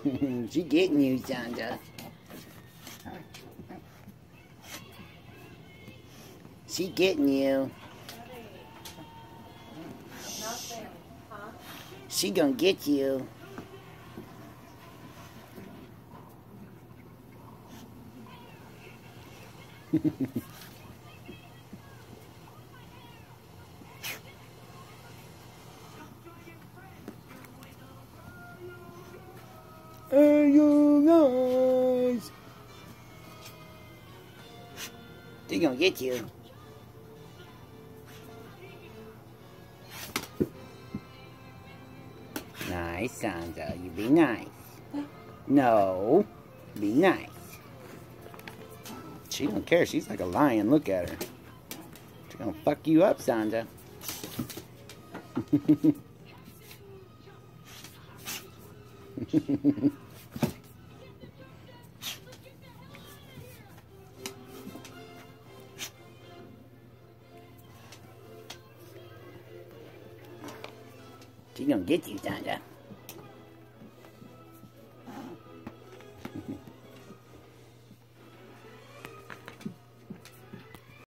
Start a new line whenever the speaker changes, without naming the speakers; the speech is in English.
She getting you, Sanza. She getting you. She gonna get you. Hey, you guys. They gonna get you. Nice, Sanza. You be nice. No. Be nice. She don't care. She's like a lion. Look at her. She's gonna fuck you up, Sanza. She's gonna get you, Sanza.